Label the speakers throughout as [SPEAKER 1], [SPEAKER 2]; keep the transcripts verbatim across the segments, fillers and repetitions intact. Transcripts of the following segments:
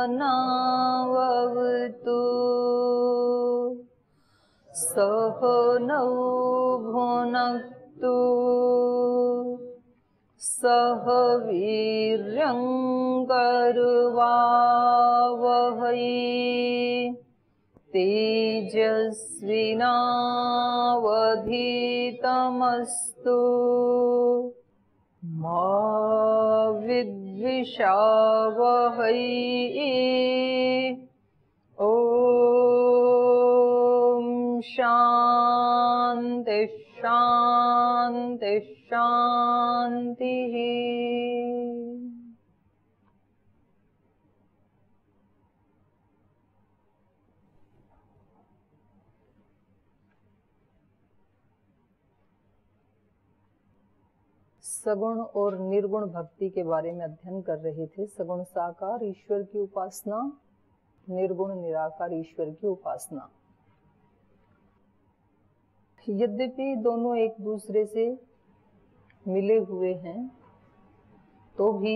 [SPEAKER 1] सहनावतु सहनौ भुनक्तु सह वीर्यं करवावहै तेजस्विनावधीतमस्तु मा विद्विषावहै। ओम शांति शांति शांति। सगुण और निर्गुण भक्ति के बारे में अध्ययन कर रहे थे। सगुण साकार ईश्वर की उपासना, निर्गुण निराकार ईश्वर की उपासना। यद्यपि दोनों एक दूसरे से मिले हुए हैं, तो भी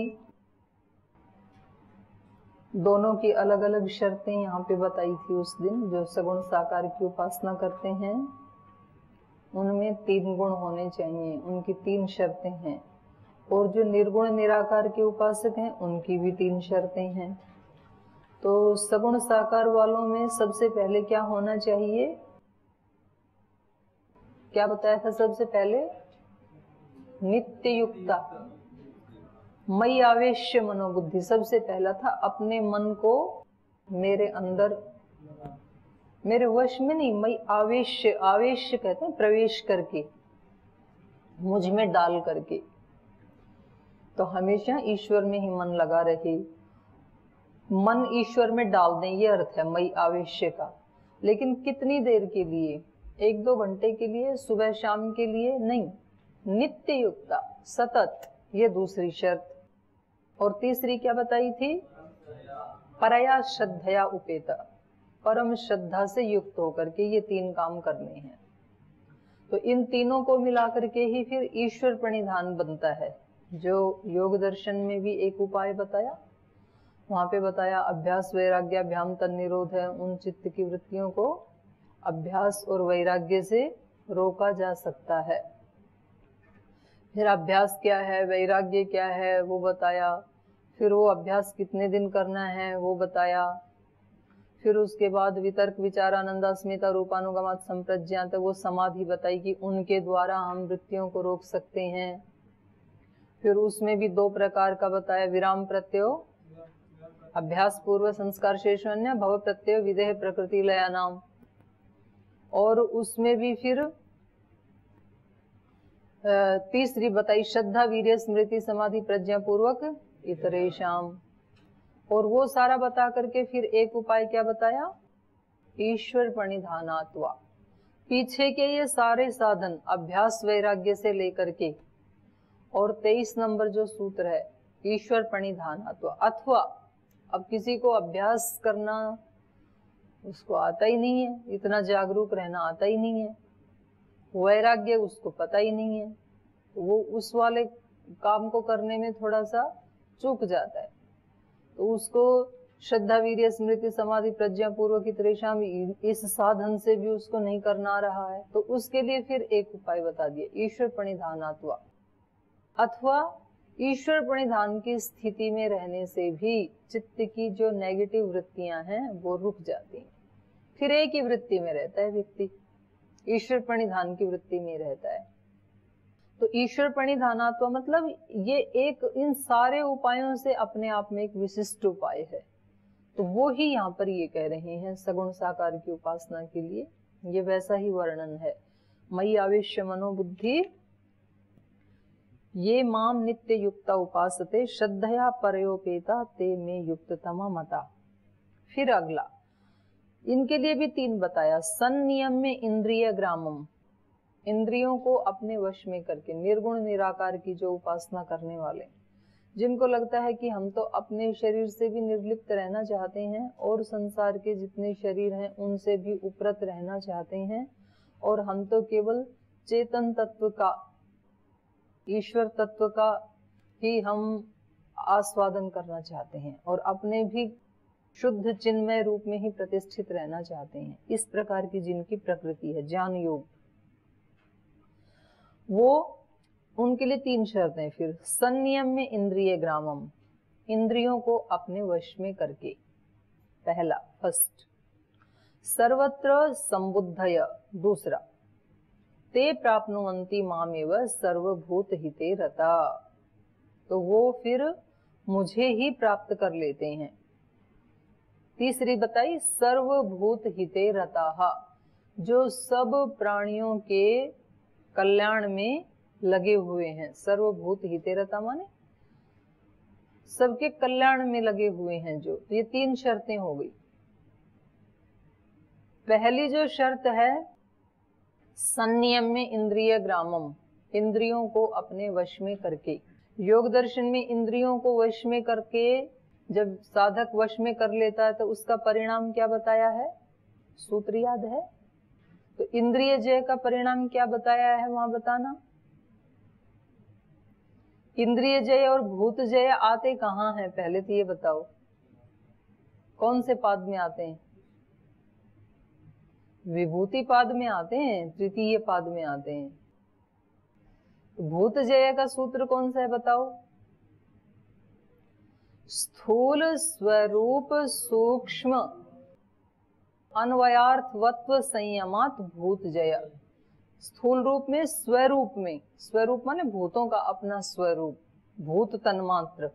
[SPEAKER 1] दोनों की अलग अलग शर्तें यहाँ पे बताई थी उस दिन। जो सगुण साकार की उपासना करते हैं उनमें तीन गुण होने चाहिए, उनकी तीन शर्तें हैं। और जो निर्गुण निराकार के उपासक हैं उनकी भी तीन शर्तें हैं। तो सगुण साकार वालों में सबसे पहले क्या होना चाहिए? क्या बताया था सबसे पहले? नित्य युक्ता, मयि आवेश्य मनोबुद्धि। सबसे पहला था अपने मन को मेरे अंदर, मेरे वश में नहीं, मयि आवेश्य, आवेश्य कहते हैं प्रवेश करके, मुझ में डाल करके। तो हमेशा ईश्वर में ही मन लगा रहे, मन ईश्वर में डाल दें, ये अर्थ है मयि आवेश्य का। लेकिन कितनी देर के लिए? एक दो घंटे के लिए, सुबह शाम के लिए नहीं, नित्य युक्ता, सतत, ये दूसरी शर्त। और तीसरी क्या बताई थी? परया श्रद्धया उपेता, परम श्रद्धा से युक्त होकर के ये तीन काम करने हैं। तो इन तीनों को मिलाकर के ही फिर ईश्वर प्रणिधान बनता है, जो योग दर्शन में भी एक उपाय बताया। वहां पे बताया अभ्यास वैराग्याभ्याम तन्निरोध है, उन चित्त की वृत्तियों को अभ्यास और वैराग्य से रोका जा सकता है। फिर अभ्यास क्या है, वैराग्य क्या है वो बताया। फिर वो अभ्यास कितने दिन करना है वो बताया। फिर उसके बाद वितर्क विचारानंदा स्मिता रूपानुगमात संप्रज्ञात, वो समाधि बताई कि उनके द्वारा हम वृत्तियों को रोक सकते हैं। फिर उसमें भी दो प्रकार का बताया, विराम प्रत्यय, अभ्यास पूर्व संस्कार शेषन्य, भव प्रत्यय विदेह प्रकृति लया नाम। और उसमें भी फिर तीसरी बताई श्रद्धा वीर्य स्मृति समाधि प्रज्ञा पूर्वक इतरेशाम। और वो सारा बता करके फिर एक उपाय क्या बताया? ईश्वर प्रणिधानात्वा। पीछे के ये सारे साधन अभ्यास वैराग्य से लेकर के, और तेईस नंबर जो सूत्र है ईश्वर प्रणिधानात्वा। अथवा अब किसी को अभ्यास करना उसको आता ही नहीं है, इतना जागरूक रहना आता ही नहीं है, वैराग्य उसको पता ही नहीं है, तो वो उस वाले काम को करने में थोड़ा सा चूक जाता है। तो उसको श्रद्धा वीर्य स्मृति समाधि प्रज्ञा पूर्वक की त्रेषाम, इस साधन से भी उसको नहीं करना रहा है, तो उसके लिए फिर एक उपाय बता दिया, ईश्वर प्रणिधानात्वा। अथवा ईश्वर प्रणिधान की स्थिति में रहने से भी चित्त की जो नेगेटिव वृत्तियां हैं वो रुक जाती हैं। फिर एक ही वृत्ति में रहता है व्यक्ति, ईश्वर प्रणिधान की वृत्ति में रहता है। तो ईश्वर प्रणिधानात्व मतलब ये एक, इन सारे उपायों से अपने आप में एक विशिष्ट उपाय है। तो वो ही यहाँ पर ये कह रहे हैं सगुण साकार की उपासना के लिए, ये वैसा ही वर्णन है। मयि आवेश्य मनोबुद्धि ये माम नित्य युक्ता उपासते श्रद्धया परयोपेता ते में युक्ततमा मता। फिर अगला इनके लिए भी तीन बताया। संनियम में इंद्रिय ग्रामम, इंद्रियों को अपने वश में करके, निर्गुण निराकार की जो उपासना करने वाले, जिनको लगता है कि हम तो अपने शरीर से भी निर्लिप्त रहना चाहते हैं और संसार के जितने शरीर हैं उनसे भी उपरत रहना चाहते हैं, और हम तो केवल चेतन तत्व का, ईश्वर तत्व का ही हम आस्वादन करना चाहते हैं, और अपने भी शुद्ध चिन्मय रूप में ही प्रतिष्ठित रहना चाहते हैं, इस प्रकार की जिनकी प्रकृति है ज्ञान योग, वो उनके लिए तीन शर्तें। फिर संयम में इंद्रिय ग्रामम, इंद्रियों को अपने वश में करके, पहला फर्स्ट। सर्वत्र संबुद्धय, दूसरा। ते प्राप्नुवन्ति मामेव सर्वभूत हिते रता, तो वो फिर मुझे ही प्राप्त कर लेते हैं। तीसरी बताई सर्वभूत हिते रताहा, जो सब प्राणियों के कल्याण में लगे हुए हैं। सर्वभूत हिते रता माने सबके कल्याण में लगे हुए हैं जो, तो ये तीन शर्तें हो गई। पहली जो शर्त है संयम में इंद्रिय ग्रामम, इंद्रियों को अपने वश में करके। योग दर्शन में इंद्रियों को वश में करके जब साधक वश में कर लेता है तो उसका परिणाम क्या बताया है, सूत्र याद है? तो इंद्रिय जय का परिणाम क्या बताया है वहां बताना। इंद्रिय जय और भूत जय आते कहाँ हैं पहले तो ये बताओ, कौन से पाद में आते हैं? विभूति पाद में आते हैं, तृतीय पाद में आते हैं। भूत जय का सूत्र कौन सा है बताओ? स्थूल स्वरूप सूक्ष्म अन्वयार्थवत्व संयमात भूत जय। स्थूल रूप में, स्वरूप में, स्वरूप माने भूतों का अपना स्वरूप, भूत तन्मात्र,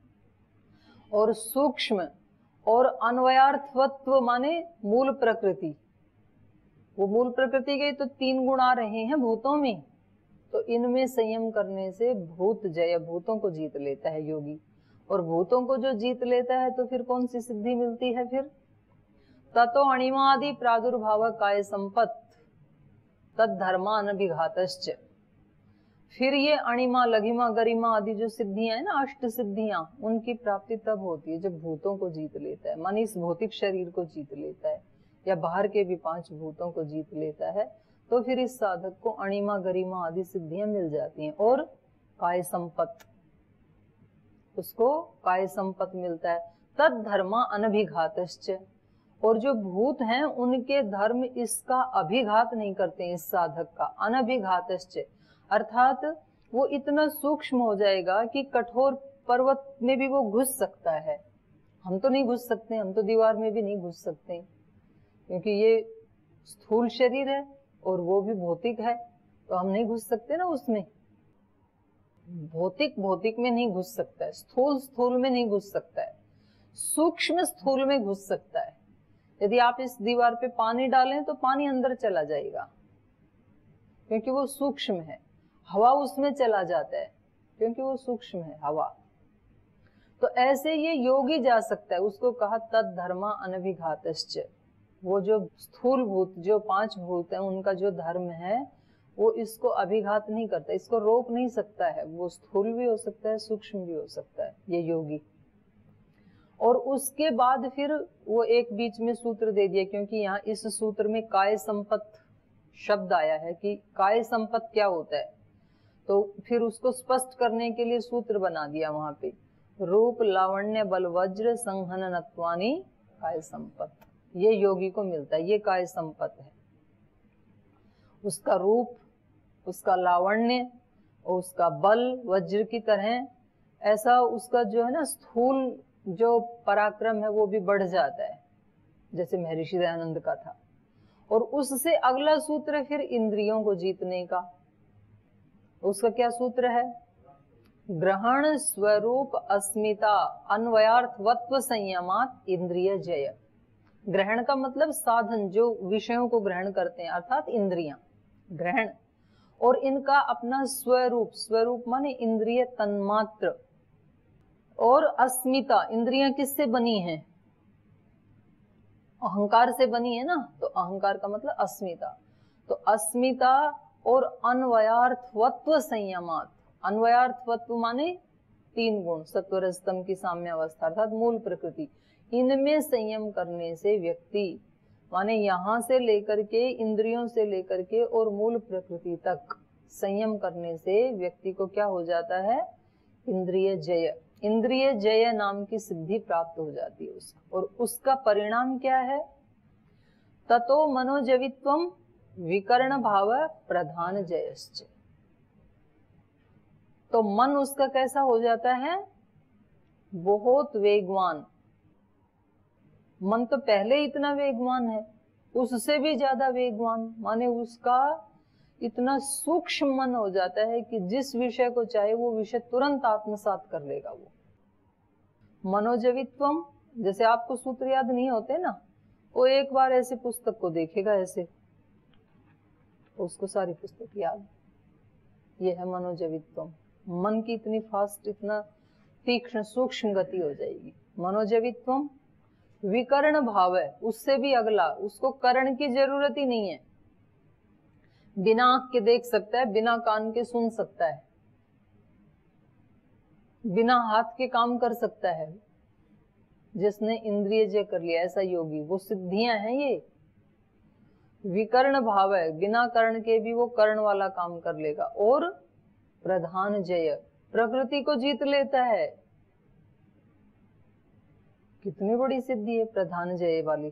[SPEAKER 1] और सूक्ष्म और अन्वयार्थवत्व माने मूल प्रकृति। वो मूल प्रकृति के तो तीन गुण आ रहे हैं भूतों में, तो इनमें संयम करने से भूत जय, भूतों को जीत लेता है योगी। और भूतों को जो जीत लेता है तो फिर कौन सी सिद्धि मिलती है? फिर ततो अणिमादि प्रादुर्भाव काय संपत् तद धर्मानभिघातश्च। फिर ये अणिमा लघिमा गरिमा आदि जो सिद्धियां है ना, अष्ट सिद्धियां, उनकी प्राप्ति तब होती है जब भूतों को जीत लेता है, मानी इस भौतिक शरीर को जीत लेता है या बाहर के भी पांच भूतों को जीत लेता है, तो फिर इस साधक को अणिमा गरिमा आदि सिद्धियां मिल जाती हैं और काय संपत्त, उसको काय संपत्त मिलता है। तद धर्मा अनभिघातश्च, और जो भूत हैं उनके धर्म इसका अभिघात नहीं करते हैं, इस साधक का। अनभिघातश्च अर्थात वो इतना सूक्ष्म हो जाएगा कि कठोर पर्वत में भी वो घुस सकता है। हम तो नहीं घुस सकते, हम तो दीवार में भी नहीं घुस सकते, क्योंकि ये स्थूल शरीर है और वो भी भौतिक है, तो हम नहीं घुस सकते ना उसमें। भौतिक भौतिक में नहीं घुस सकता है, स्थूल स्थूल में नहीं घुस सकता है, सूक्ष्म स्थूल में घुस सकता है। यदि आप इस दीवार पे पानी डालें तो पानी अंदर चला जाएगा, क्योंकि वो सूक्ष्म है। हवा उसमें चला जाता है क्योंकि वो सूक्ष्म है हवा। तो ऐसे ये योगी जा सकता है, उसको कहा तद धर्मा अनभिघातश्च। वो जो स्थूल भूत, जो पांच भूत हैं, उनका जो धर्म है वो इसको अभिघात नहीं करता, इसको रोक नहीं सकता है। वो स्थूल भी हो सकता है, सूक्ष्म भी हो सकता है ये योगी। और उसके बाद फिर वो एक बीच में सूत्र दे दिया, क्योंकि यहाँ इस सूत्र में काय संपत्त शब्द आया है कि काय संपत्त क्या होता है, तो फिर उसको स्पष्ट करने के लिए सूत्र बना दिया वहां पे, रूप लावण्य बल वज्र संहन नत्वानी काय संपत्त। ये योगी को मिलता है, ये काय संपत्त है। उसका रूप, उसका लावण्य और उसका बल वज्र की तरह, ऐसा उसका जो है ना स्थूल जो पराक्रम है वो भी बढ़ जाता है, जैसे महर्षि दयानंद का था। और उससे अगला सूत्र है फिर इंद्रियों को जीतने का। उसका क्या सूत्र है? ग्रहण स्वरूप अस्मिता अन्वयार्थवत्व संयमात इंद्रिय जय। ग्रहण का मतलब साधन, जो विषयों को ग्रहण करते हैं, अर्थात इंद्रियां ग्रहण, और इनका अपना स्वरूप, स्वरूप माने इंद्रिय तन्मात्र, और अस्मिता, इंद्रियां किससे बनी हैं? अहंकार से बनी है ना, तो अहंकार का मतलब अस्मिता। तो अस्मिता और अन्वयार्थवत्व संयमात, अन्वयार्थवत्व माने तीन गुण, सत्व रज तम की साम्य अवस्था अर्थात मूल प्रकृति, इनमें संयम करने से व्यक्ति, माने यहां से लेकर के, इंद्रियों से लेकर के और मूल प्रकृति तक संयम करने से व्यक्ति को क्या हो जाता है? इंद्रिय जय। इंद्रिय जय नाम की सिद्धि प्राप्त हो जाती है उसको। और उसका परिणाम क्या है? ततो मनोजवित्वम विकर्ण भाव प्रधान जयश्च। तो मन उसका कैसा हो जाता है? बहुत वेगवान। मन तो पहले इतना वेगवान है, उससे भी ज्यादा वेगवान, माने उसका इतना सूक्ष्म मन हो जाता है कि जिस विषय को चाहे वो विषय तुरंत आत्मसात कर लेगा वो। मनोजवित्वम, जैसे आपको सूत्र याद नहीं होते ना, वो एक बार ऐसे पुस्तक को देखेगा ऐसे, उसको सारी पुस्तक याद। ये है मनोजवित्वम। मन की इतनी फास्ट, इतना तीक्ष्ण सूक्ष्म गति हो जाएगी। मनोजवित्वम विकर्ण भाव है, उससे भी अगला, उसको करण की जरूरत ही नहीं है। बिना आंख के देख सकता है, बिना कान के सुन सकता है, बिना हाथ के काम कर सकता है। जिसने इंद्रिय जय कर लिया ऐसा योगी, वो सिद्धियां हैं ये। विकर्ण भाव है, बिना कर्ण के भी वो कर्ण वाला काम कर लेगा। और प्रधान जय, प्रकृति को जीत लेता है। कितनी बड़ी सिद्धि है प्रधान जय वाली।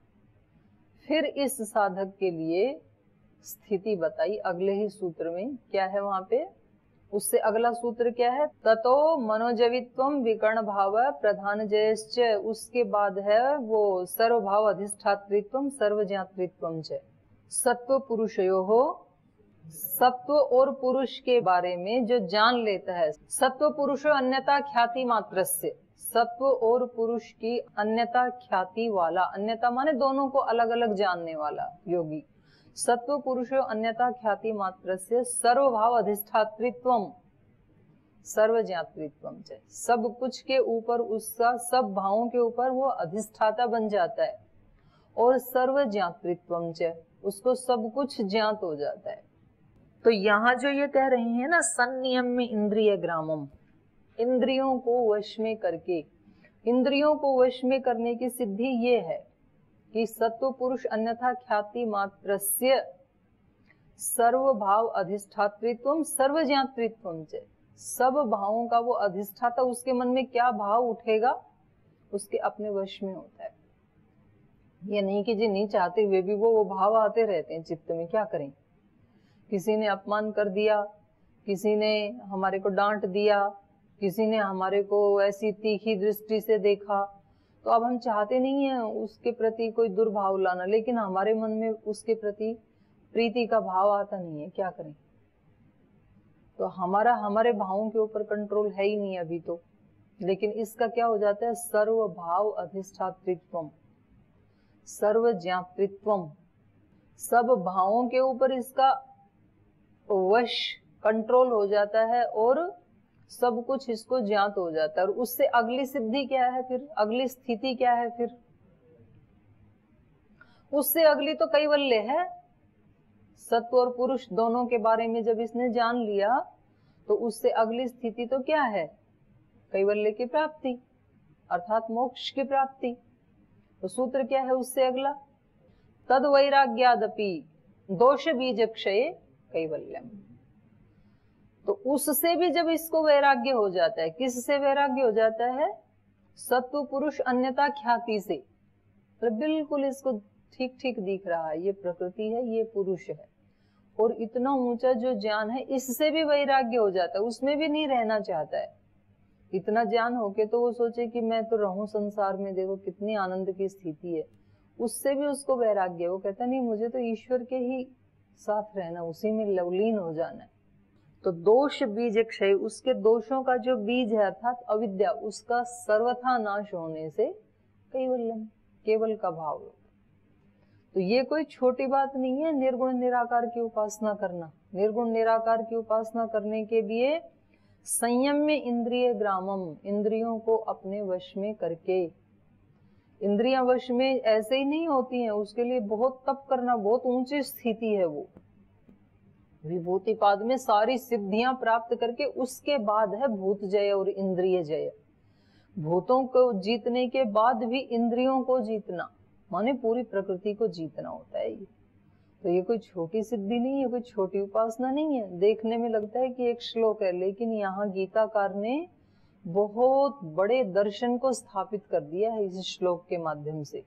[SPEAKER 1] फिर इस साधक के लिए स्थिति बताई अगले ही सूत्र में। क्या है वहां पे? उससे अगला सूत्र क्या है? ततो मनोजवित्वम विकर्ण भाव प्रधान जयश्च। उसके बाद है वो सर्वभाव अधिष्ठात्रित्वम सर्वज्ञातृत्वम च। सत्व पुरुषयो हो, सत्व और पुरुष के बारे में जो जान लेता है। सत्व पुरुषो अन्यथा ख्याति मात्रस्य। सत्व और पुरुष की अन्यथा ख्याति वाला, अन्यथा माने दोनों को अलग अलग जानने वाला योगी। सत्व पुरुषो अन्यथा ख्याति मात्रस्य सर्वभाव अधिष्ठात्रित्वम सर्वज्ञातृत्वम च। सब कुछ के ऊपर उसका, सब भावों के ऊपर वो अधिष्ठाता बन जाता है। और सर्वज्ञातृत्वम च, उसको सब कुछ ज्ञात हो जाता है। तो यहाँ जो ये कह रही है ना, संनियम में इंद्रिय ग्रामम, इंद्रियों को वश में करके, इंद्रियों को वश में करने की सिद्धि ये है कि सत्व पुरुष अन्यथा ख्याति मात्रस्य सर्वभाव अधिष्ठात्रित्वम सर्वज्ञातृत्वम च। सब भावों का वो अधिष्ठाता, उसके मन में क्या भाव उठेगा उसके अपने वश में होता है। ये नहीं कि जी नहीं चाहते हुए भी वो वो भाव आते रहते हैं चित्त में, क्या करें। किसी ने अपमान कर दिया, किसी ने हमारे को डांट दिया, किसी ने हमारे को ऐसी तीखी दृष्टि से देखा, तो अब हम चाहते नहीं है उसके प्रति कोई दुर्भाव लाना, लेकिन हमारे मन में उसके प्रति प्रीति का भाव आता नहीं है, क्या करें। तो हमारा हमारे भावों के ऊपर कंट्रोल है ही नहीं अभी तो। लेकिन इसका क्या हो जाता है? सर्वभाव अधिष्ठात्रित्वम सर्वज्ञातृत्वम। सब भावों के ऊपर इसका वश, कंट्रोल हो जाता है और सब कुछ इसको ज्ञात हो जाता है। और उससे अगली सिद्धि क्या है फिर? अगली स्थिति क्या है फिर? उससे अगली तो कैवल्य है। सत्व और पुरुष दोनों के बारे में जब इसने जान लिया तो उससे अगली स्थिति तो क्या है? कैवल्य की प्राप्ति, अर्थात मोक्ष की प्राप्ति। तो सूत्र क्या है उससे अगला? तद वैराग्यादपि दोष बीज क्षय कैवल्यम। तो उससे भी जब इसको वैराग्य हो जाता है, किससे वैराग्य हो जाता है? सत्व पुरुष अन्यथा ख्याति से। तो बिल्कुल इसको ठीक ठीक दिख रहा है, ये प्रकृति है, ये पुरुष है, और इतना ऊंचा जो ज्ञान है, इससे भी वैराग्य हो जाता है, उसमें भी नहीं रहना चाहता है। इतना ज्ञान होके तो वो सोचे कि मैं तो रहूं संसार में, देखो कितनी आनंद की स्थिति है, उससे भी उसको वैराग्य। वो कहता नहीं, मुझे तो ईश्वर के ही साथ रहना, उसी में लवलीन हो जाना है। तो दोष बीज क्षय, उसके दोषों का जो बीज है अर्थात अविद्या, उसका सर्वथा नाश होने से कैवल्यम, केवल का भाव होता। तो ये कोई छोटी बात नहीं है निर्गुण निराकार की उपासना करना। निर्गुण निराकार की उपासना करने के लिए संयम में इंद्रिय ग्रामम, इंद्रियों को अपने वश में करके। इंद्रियां वश में ऐसे ही नहीं होती हैं, उसके लिए बहुत तप करना, बहुत ऊंची स्थिति है वो। विभूतिपाद में सारी सिद्धियां प्राप्त करके उसके बाद है भूत जय और इंद्रिय जय। भूतों को जीतने के बाद भी इंद्रियों को जीतना, माने पूरी प्रकृति को जीतना होता है ये। तो ये कोई छोटी सिद्धि नहीं है, कोई छोटी उपासना नहीं है। देखने में लगता है कि एक श्लोक है, लेकिन यहाँ गीताकार ने बहुत बड़े दर्शन को स्थापित कर दिया है इस श्लोक के माध्यम से।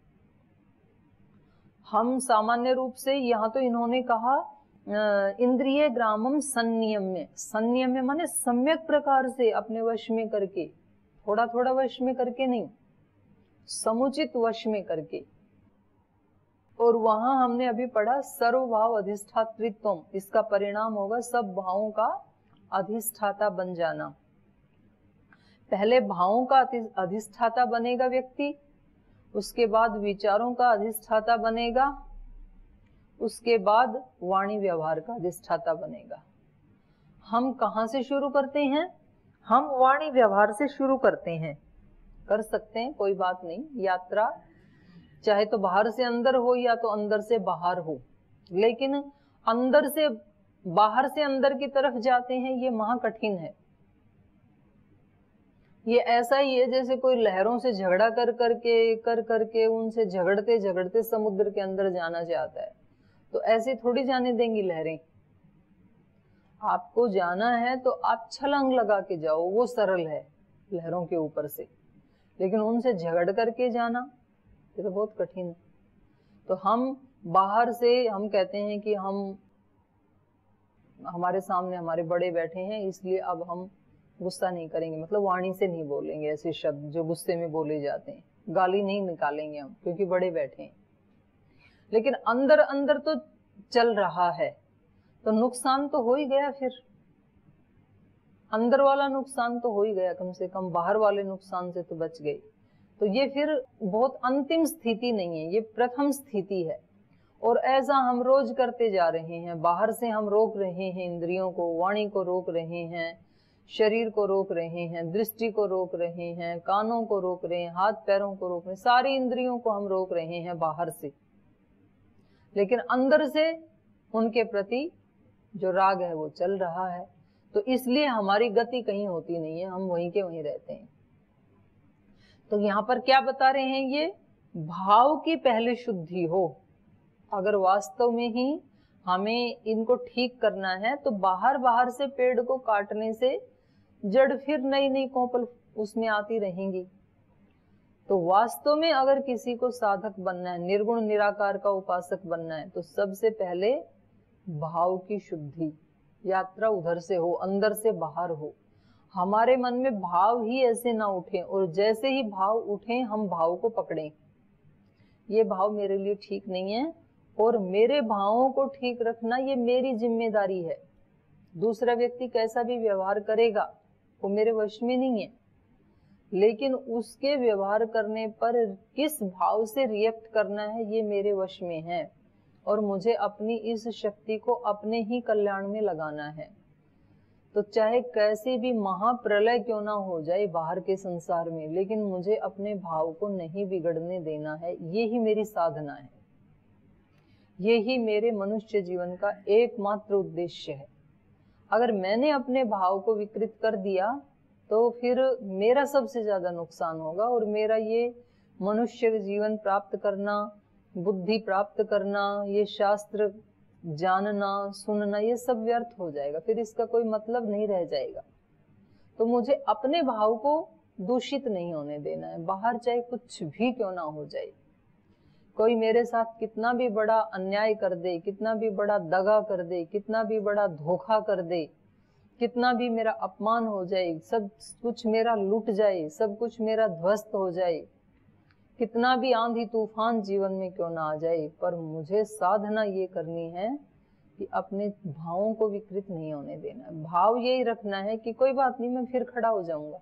[SPEAKER 1] हम सामान्य रूप से यहाँ तो इन्होंने कहा इंद्रिय ग्रामम संयम्य, संयम्य माने सम्यक प्रकार से अपने वश में करके, थोड़ा थोड़ा वश में करके नहीं, समुचित वश में करके। और वहां हमने अभी पढ़ा सर्वभाव अधिष्ठातृत्व, इसका परिणाम होगा सब भावों का अधिष्ठाता बन जाना। पहले भावों का अधिष्ठाता बनेगा व्यक्ति, उसके बाद विचारों का अधिष्ठाता बनेगा, उसके बाद वाणी व्यवहार का अधिष्ठाता बनेगा। हम कहां से शुरू करते हैं? हम वाणी व्यवहार से शुरू करते हैं। कर सकते हैं, कोई बात नहीं। यात्रा चाहे तो बाहर से अंदर हो या तो अंदर से बाहर हो, लेकिन अंदर से बाहर से अंदर की तरफ जाते हैं, ये महा कठिन है। ये ऐसा ही है जैसे कोई लहरों से झगड़ा कर करके कर करके उनसे झगड़ते झगड़ते समुद्र के अंदर जाना चाहता है, तो ऐसे थोड़ी जाने देंगी लहरें। आपको जाना है तो आप छलांग लगा के जाओ, वो सरल है लहरों के ऊपर से, लेकिन उनसे झगड़ करके जाना ये तो बहुत कठिन है। तो हम बाहर से हम कहते हैं कि हम हमारे सामने हमारे बड़े बैठे हैं, इसलिए अब हम गुस्सा नहीं करेंगे, मतलब वाणी से नहीं बोलेंगे ऐसे शब्द जो गुस्से में बोले जाते हैं, गाली नहीं निकालेंगे हम क्योंकि बड़े बैठे हैं। लेकिन अंदर अंदर तो चल रहा है, तो नुकसान तो हो ही गया। फिर अंदर वाला नुकसान तो हो ही गया, कम से कम बाहर वाले नुकसान से तो बच गए। तो ये फिर बहुत अंतिम स्थिति नहीं है, ये प्रथम स्थिति है। और ऐसा हम रोज करते जा रहे हैं। बाहर से हम रोक रहे हैं इंद्रियों को, वाणी को रोक रहे हैं, शरीर को रोक रहे हैं, दृष्टि को रोक रहे हैं, कानों को रोक रहे हैं, हाथ पैरों को रोक रहे हैं, सारी इंद्रियों को हम रोक रहे हैं बाहर से। लेकिन अंदर से उनके प्रति जो राग है वो चल रहा है। तो इसलिए हमारी गति कहीं होती नहीं है, हम वहीं के वहीं रहते हैं। तो यहाँ पर क्या बता रहे हैं? ये भाव की पहले शुद्धि हो। अगर वास्तव में ही हमें इनको ठीक करना है तो बाहर बाहर से पेड़ को काटने से जड़ फिर नई नई कोपल उसमें आती रहेंगी। तो वास्तव में अगर किसी को साधक बनना है, निर्गुण निराकार का उपासक बनना है, तो सबसे पहले भाव की शुद्धि, यात्रा उधर से हो, अंदर से बाहर हो। हमारे मन में भाव ही ऐसे ना उठे, और जैसे ही भाव उठे हम भाव को पकड़ें, ये भाव मेरे लिए ठीक नहीं है और मेरे भावों को ठीक रखना ये मेरी जिम्मेदारी है। दूसरा व्यक्ति कैसा भी व्यवहार करेगा वो मेरे वश में नहीं है, लेकिन उसके व्यवहार करने पर किस भाव से रिएक्ट करना है ये मेरे वश में है, और मुझे अपनी इस शक्ति को अपने ही कल्याण में लगाना है। तो चाहे कैसे भी महाप्रलय क्यों ना हो जाए बाहर के संसार में, लेकिन मुझे अपने भाव को नहीं बिगड़ने देना है। ये ही मेरी साधना है, ये ही मेरे मनुष्य जीवन का एकमात्र उद्देश्य है। अगर मैंने अपने भाव को विकृत कर दिया तो फिर मेरा सबसे ज्यादा नुकसान होगा, और मेरा ये मनुष्य जीवन प्राप्त करना, बुद्धि प्राप्त करना, ये शास्त्र जानना सुनना, ये सब व्यर्थ हो जाएगा, फिर इसका कोई मतलब नहीं रह जाएगा। तो मुझे अपने भाव को दूषित नहीं होने देना है, बाहर चाहे कुछ भी क्यों ना हो जाए। कोई मेरे साथ कितना भी बड़ा अन्याय कर दे, कितना भी बड़ा दगा कर दे, कितना भी बड़ा धोखा कर दे, कितना भी मेरा अपमान हो जाए, सब कुछ मेरा लूट जाए, सब कुछ मेरा ध्वस्त हो जाए, कितना भी आंधी तूफान जीवन में क्यों ना आ जाए, पर मुझे साधना ये करनी है कि अपने भावों को विकृत नहीं होने देना। भाव यही रखना है कि कोई बात नहीं, मैं फिर खड़ा हो जाऊंगा।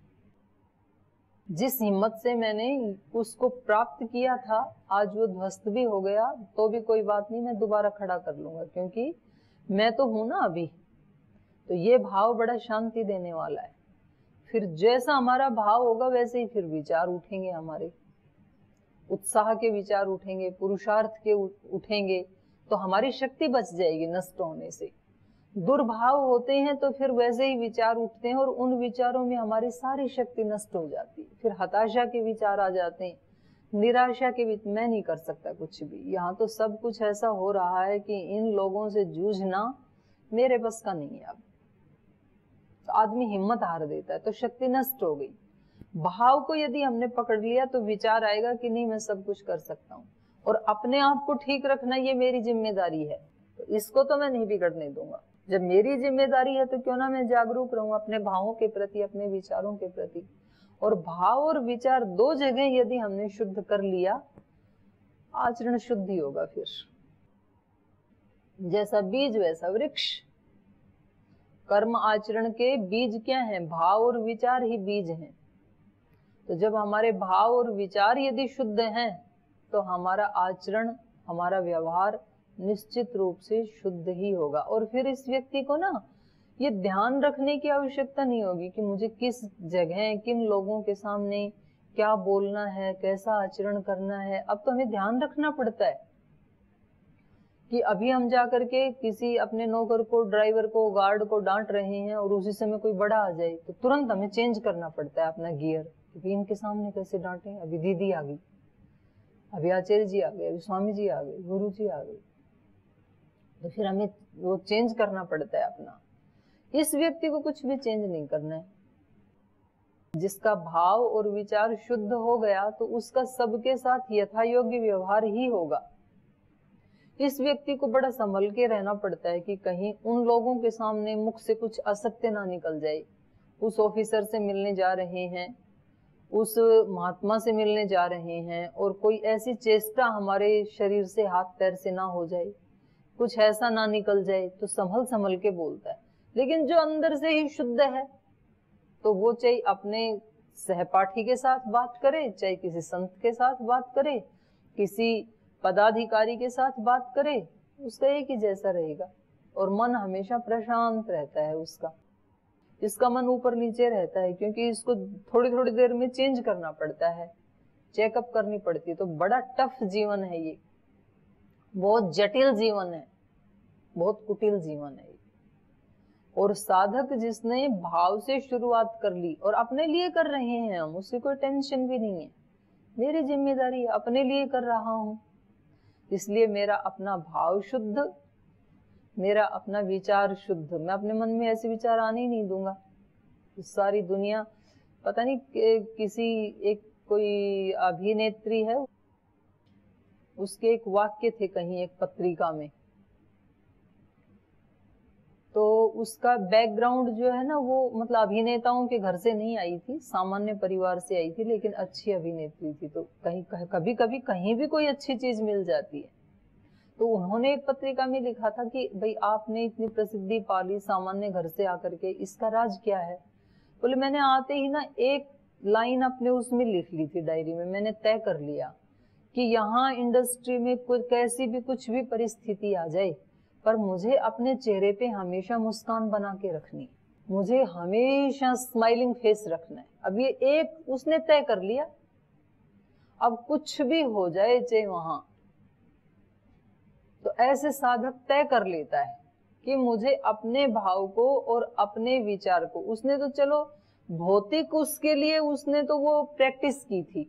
[SPEAKER 1] जिस हिम्मत से मैंने उसको प्राप्त किया था, आज वो ध्वस्त भी हो गया तो भी कोई बात नहीं, मैं दोबारा खड़ा कर लूंगा, क्योंकि मैं तो हूं ना अभी। तो ये भाव बड़ा शांति देने वाला है। फिर जैसा हमारा भाव होगा वैसे ही फिर विचार उठेंगे, हमारे उत्साह के विचार उठेंगे, पुरुषार्थ के उठेंगे, तो हमारी शक्ति बच जाएगी नष्ट होने से। दुर्भाव होते हैं तो फिर वैसे ही विचार उठते हैं और उन विचारों में हमारी सारी शक्ति नष्ट हो जाती है। फिर हताशा के विचार आ जाते हैं, निराशा के विचार, मैं नहीं कर सकता कुछ भी, यहाँ तो सब कुछ ऐसा हो रहा है कि इन लोगों से जूझना मेरे बस का नहीं है। अब तो आदमी हिम्मत हार देता है, तो शक्ति नष्ट हो गई। भाव को यदि हमने पकड़ लिया तो विचार आएगा कि नहीं मैं सब कुछ कर सकता हूँ, और अपने आप को ठीक रखना ये मेरी जिम्मेदारी है, तो इसको तो मैं नहीं बिगड़ने दूंगा। जब मेरी जिम्मेदारी है तो क्यों ना मैं जागरूक रहूं अपने भावों के प्रति, अपने विचारों के प्रति। और भाव और विचार दो जगह यदि हमने शुद्ध कर लिया, आचरण शुद्ध ही होगा। फिर जैसा बीज वैसा वृक्ष। कर्म आचरण के बीज क्या हैं? भाव और विचार ही बीज हैं। तो जब हमारे भाव और विचार यदि शुद्ध हैं तो हमारा आचरण, हमारा व्यवहार निश्चित रूप से शुद्ध ही होगा। और फिर इस व्यक्ति को ना ये ध्यान रखने की आवश्यकता नहीं होगी कि मुझे किस जगह, किन लोगों के सामने क्या बोलना है, कैसा आचरण करना है। अब तो हमें ध्यान रखना पड़ता है कि अभी हम जाकर के किसी अपने नौकर को, ड्राइवर को, गार्ड को डांट रहे हैं और उसी समय कोई बड़ा आ जाए तो तुरंत हमें चेंज करना पड़ता है अपना गियर, क्योंकि इनके सामने कैसे डांटे। अभी दीदी आ गई, अभी आचार्य जी आ गए, अभी स्वामी जी आ गए, गुरु जी आ गए, तो फिर हमें वो चेंज करना पड़ता है अपना। इस व्यक्ति को कुछ भी चेंज नहीं करना है। जिसका भाव और विचार शुद्ध हो गया तो उसका सबके साथ यथा योग्य व्यवहार ही होगा। इस व्यक्ति को बड़ा संभल के रहना पड़ता है कि कहीं उन लोगों के सामने मुख से कुछ असत्य ना निकल जाए। उस ऑफिसर से मिलने जा रहे हैं, उस महात्मा से मिलने जा रहे हैं, और कोई ऐसी चेष्टा हमारे शरीर से, हाथ पैर से ना हो जाए, कुछ ऐसा ना निकल जाए, तो संभल संभल के बोलता है। लेकिन जो अंदर से ही शुद्ध है तो वो चाहे अपने सहपाठी के साथ बात करे, चाहे किसी संत के साथ बात करे, किसी पदाधिकारी के साथ बात करे, उसका एक ही जैसा रहेगा। और मन हमेशा प्रशांत रहता है उसका। इसका मन ऊपर नीचे रहता है, क्योंकि इसको थोड़ी थोड़ी देर में चेंज करना पड़ता है, चेकअप करनी पड़ती है। तो बड़ा टफ जीवन है ये, बहुत जटिल जीवन है, बहुत कुटिल जीवन है। और साधक जिसने भाव से शुरुआत कर ली और अपने लिए कर रहे हैं हम, उससे कोई टेंशन भी नहीं है। मेरी जिम्मेदारी अपने लिए कर रहा हूं, इसलिए मेरा अपना भाव शुद्ध, मेरा अपना विचार शुद्ध। मैं अपने मन में ऐसे विचार आने ही नहीं दूंगा। सारी दुनिया, पता नहीं किसी एक कोई अभिनेत्री है, उसके एक वाक्य थे कहीं एक पत्रिका में, तो उसका बैकग्राउंड जो है ना वो मतलब अभिनेताओं के घर से नहीं आई थी, सामान्य परिवार से आई थी, लेकिन अच्छी अभिनेत्री थी। तो कहीं कभी कभी कहीं भी कोई अच्छी चीज मिल जाती है। तो उन्होंने एक पत्रिका में लिखा था कि भाई आपने इतनी प्रसिद्धि पाली सामान्य घर से आकर के, इसका राज क्या है? बोले मैंने आते ही ना एक लाइन अपने उसमें लिख ली थी डायरी में। मैंने तय कर लिया कि यहाँ इंडस्ट्री में कुछ कैसी भी कुछ भी परिस्थिति आ जाए, पर मुझे अपने चेहरे पे हमेशा मुस्कान बना के रखनी है, मुझे हमेशा स्माइलिंग फेस रखना है। अब ये एक उसने तय कर लिया। अब कुछ भी हो जाए चाहे वहां, तो ऐसे साधक तय कर लेता है कि मुझे अपने भाव को और अपने विचार को, उसने तो चलो भौतिक उसके लिए उसने तो वो प्रैक्टिस की थी,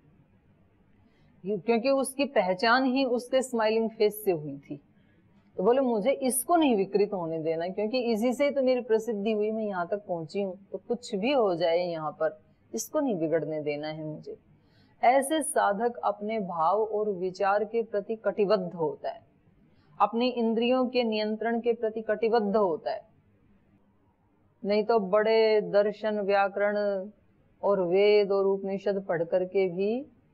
[SPEAKER 1] क्योंकि उसकी पहचान ही उसके स्माइलिंग फेस से हुई थी। तो बोले मुझे इसको नहीं विकृत होने देना, क्योंकि इसी से तो मेरी प्रसिद्धि हुई, मैं यहाँ तक पहुंची हूँ। तो कुछ भी हो जाए यहाँ पर, इसको नहीं बिगड़ने देना है मुझे। ऐसे साधक अपने भाव और विचार के प्रति कटिबद्ध होता है, अपनी इंद्रियों के नियंत्रण के प्रति कटिबद्ध होता है। नहीं तो बड़े दर्शन, व्याकरण और वेद और उपनिषद पढ़ करके भी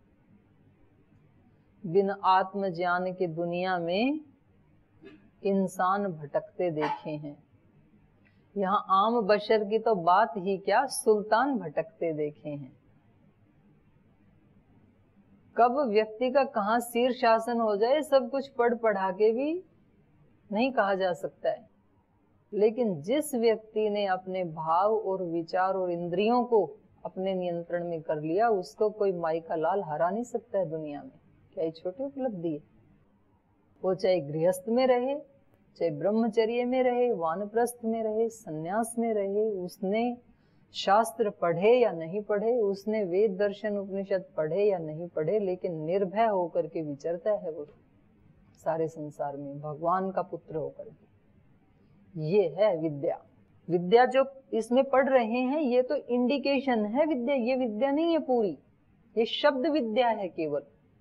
[SPEAKER 1] बिना आत्म ज्ञान के दुनिया में इंसान भटकते देखे हैं। यहाँ आम बशर की तो बात ही क्या, सुल्तान भटकते देखे हैं। कब व्यक्ति का कहाँ शीर्षासन हो जाए सब कुछ पढ़ पढ़ा के भी नहीं कहा जा सकता है। लेकिन जिस व्यक्ति ने अपने भाव और विचार और इंद्रियों को अपने नियंत्रण में कर लिया, उसको कोई माई का लाल हरा नहीं सकता है दुनिया में। क्या ये छोटी उपलब्धि है? वो चाहे गृहस्थ में रहे, चाहे ब्रह्मचर्य में रहे, वानप्रस्थ में रहे, सन्यास में रहे, उसने शास्त्र पढ़े या नहीं पढ़े, उसने वेद दर्शन उपनिषद पढ़े या नहीं पढ़े, लेकिन निर्भय होकर के विचरता है वो सारे संसार में, भगवान का पुत्र होकर के। ये है विद्या। विद्या जो इसमें पढ़ रहे हैं ये तो इंडिकेशन है विद्या, ये विद्या नहीं है पूरी, ये शब्द विद्या है, केवल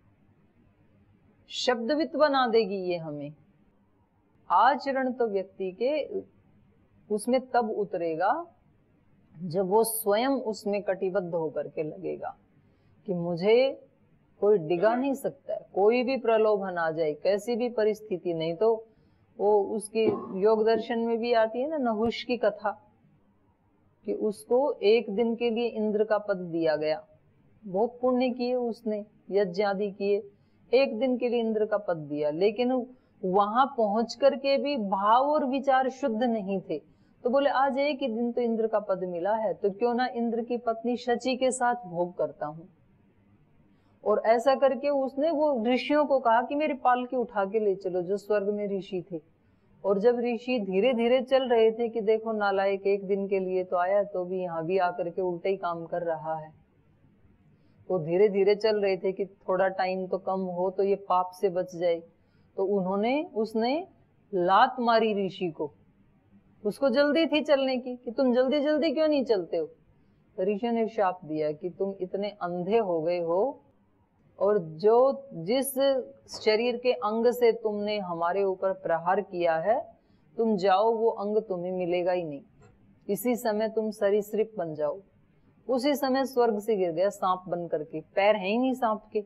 [SPEAKER 1] शब्दवित बना देगी ये हमें। आचरण तो व्यक्ति के उसमें तब उतरेगा जब वो स्वयं उसमें कटिबद्ध होकर के लगेगा कि मुझे कोई डिगा नहीं सकता है, कोई भी प्रलोभन आ जाए, कैसी भी परिस्थिति, नहीं तो वो उसकी योग दर्शन में भी आती है ना नहुष की कथा, कि उसको एक दिन के लिए इंद्र का पद दिया गया, बहुत पुण्य किए उसने, यज्ञ आदि किए, एक दिन के लिए इंद्र का पद दिया, लेकिन वहां पहुंच करके भी भाव और विचार शुद्ध नहीं थे। तो बोले आज एक ही दिन तो इंद्र का पद मिला है, तो क्यों ना इंद्र की पत्नी शची के साथ भोग करता हूं। और ऐसा करके उसने वो ऋषियों को कहा कि मेरी पालकी उठा के ले चलो, जो स्वर्ग में ऋषि थे। और जब ऋषि धीरे धीरे चल रहे थे कि देखो नालायक एक दिन के लिए तो आया, तो भी यहाँ भी आकर के उल्टा ही काम कर रहा है, वो धीरे धीरे चल रहे थे कि थोड़ा टाइम तो कम हो तो ये पाप से बच जाए। तो उन्होंने उसने लात मारी ऋषि को, उसको जल्दी थी चलने की कि तुम जल्दी जल्दी क्यों नहीं चलते हो। ऋषि ने शाप दिया कि तुम इतने अंधे हो गए हो, और जो जिस शरीर के अंग से तुमने हमारे ऊपर प्रहार किया है, तुम जाओ वो अंग तुम्हें मिलेगा ही नहीं, इसी समय तुम सरीसृप बन जाओ। उसी समय स्वर्ग से गिर गया सांप बन करके, पैर है ही नहीं सांप के,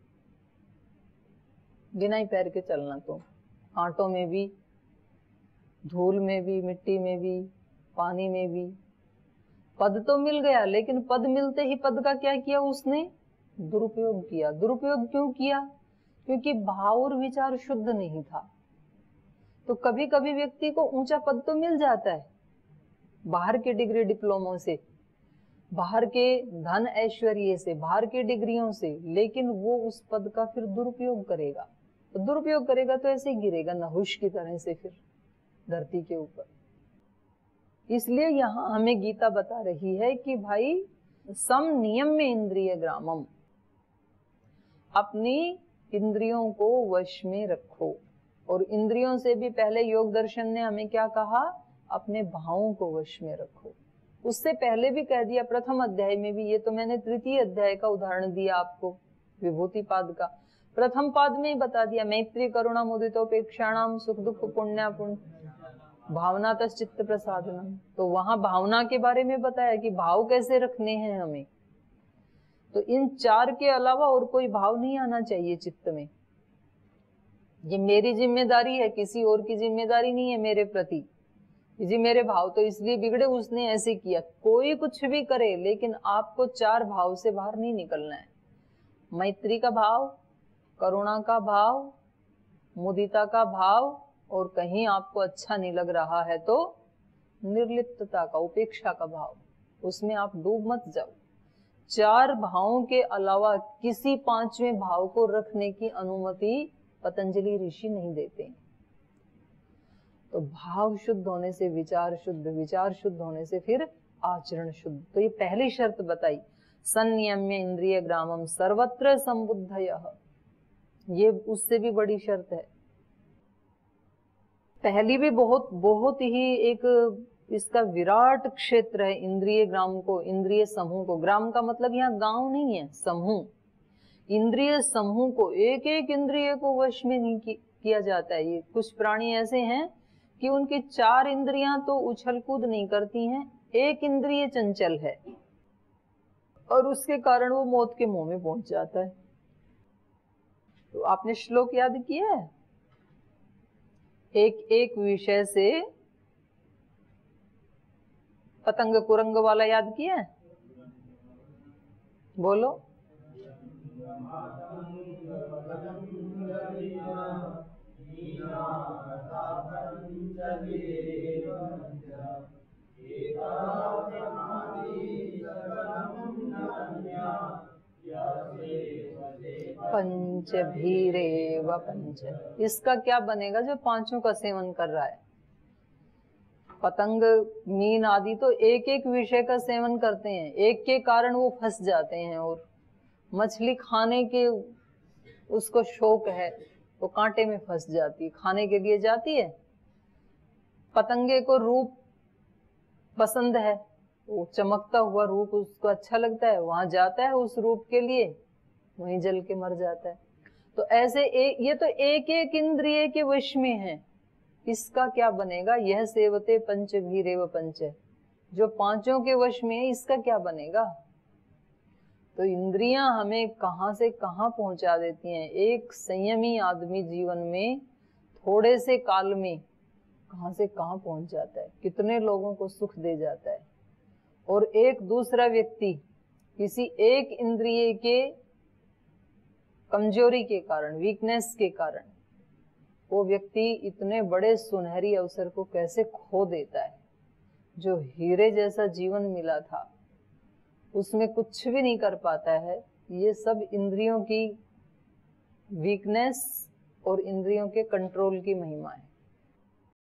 [SPEAKER 1] बिना ही पैर के चलना, तो कांटों में भी, धूल में भी, मिट्टी में भी, पानी में भी। पद तो मिल गया, लेकिन पद मिलते ही पद का क्या किया उसने, दुरुपयोग किया। दुरुपयोग क्यों किया, क्योंकि भाव और विचार शुद्ध नहीं था। तो कभी कभी व्यक्ति को ऊंचा पद तो मिल जाता है बाहर के डिग्री डिप्लोमों से, बाहर के धन ऐश्वर्य से, बाहर के डिग्रियों से, लेकिन वो उस पद का फिर दुरुपयोग करेगा। तो दुरुपयोग करेगा तो ऐसे ही गिरेगा नहुष की तरह से फिर धरती के ऊपर। इसलिए यहाँ हमें गीता बता रही है कि भाई सम नियम में इंद्रिय ग्रामम, अपनी इंद्रियों को वश में रखो। और इंद्रियों से भी पहले योग दर्शन ने हमें क्या कहा, अपने भावों को वश में रखो। उससे पहले भी कह दिया प्रथम अध्याय में भी, ये तो मैंने तृतीय अध्याय का उदाहरण दिया आपको विभूति पाद का, प्रथम पाद में ही बता दिया, मैत्री करुणा मुदितोपेक्षाणाम सुख दुख पुण्य पुण्य भावना तश्चित्त प्रसादनम। तो वहां भावना के बारे में बताया कि भाव कैसे रखने हैं हमें। तो इन चार के अलावा और कोई भाव नहीं आना चाहिए चित्त में। ये मेरी जिम्मेदारी है, किसी और की जिम्मेदारी नहीं है मेरे प्रति। जी मेरे भाव तो इसलिए बिगड़े, उसने ऐसे किया। कोई कुछ भी करे, लेकिन आपको चार भाव से बाहर नहीं निकलना है। मैत्री का भाव, करुणा का भाव, मुदिता का भाव, और कहीं आपको अच्छा नहीं लग रहा है तो निर्लिप्तता का, उपेक्षा का भाव, उसमें आप डूब मत जाओ। चार भावों के अलावा किसी पांचवें भाव को रखने की अनुमति पतंजलि ऋषि नहीं देते। तो भाव शुद्ध होने से विचार शुद्ध, विचार शुद्ध होने से फिर आचरण शुद्ध। तो ये पहली शर्त बताई, संयम्य इंद्रिय ग्रामम सर्वत्र संबुद्धयः, ये उससे भी बड़ी शर्त है। पहली भी बहुत बहुत ही एक इसका विराट क्षेत्र है इंद्रिय ग्राम को, इंद्रिय समूह को। ग्राम का मतलब यहाँ गांव नहीं है, समूह। इंद्रिय समूह को, एक एक इंद्रिय को वश में नहीं किया जाता है। ये कुछ प्राणी ऐसे हैं कि उनकी चार इंद्रियां तो उछल कूद नहीं करती हैं, एक इंद्रिय चंचल है, और उसके कारण वो मौत के मुंह में पहुंच जाता है। तो आपने श्लोक याद किया है, एक एक विषय से पतंग कुरंग वाला याद किया है, बोलो। पंच भीरेव पंच, इसका क्या बनेगा जो पांचों का सेवन कर रहा है। पतंग मीन आदि तो एक एक विषय का सेवन करते हैं, एक के कारण वो फंस जाते हैं। और मछली खाने के उसको शौक है, तो कांटे में फंस जाती है, खाने के लिए जाती है। पतंगे को रूप पसंद है, वो चमकता हुआ रूप उसको अच्छा लगता है, वहां जाता है उस रूप के लिए, वहीं जल के मर जाता है। तो ऐसे एक, ये तो एक एक इंद्रिय के वश में है, इसका क्या बनेगा? यह सेवते पंच भीरेव पंच, जो पांचों के वश में है, इसका क्या बनेगा? तो इंद्रियां हमें कहां से कहां पहुंचा देती हैं। एक संयमी आदमी जीवन में थोड़े से काल में कहां से कहां पहुंच जाता है, कितने लोगों को सुख दे जाता है। और एक दूसरा व्यक्ति किसी एक इंद्रिय के कमजोरी के कारण, वीकनेस के कारण, वो व्यक्ति इतने बड़े सुनहरी अवसर को कैसे खो देता है। जो हीरे जैसा जीवन मिला था उसमें कुछ भी नहीं कर पाता है। ये सब इंद्रियों की वीकनेस और इंद्रियों के कंट्रोल की महिमा है।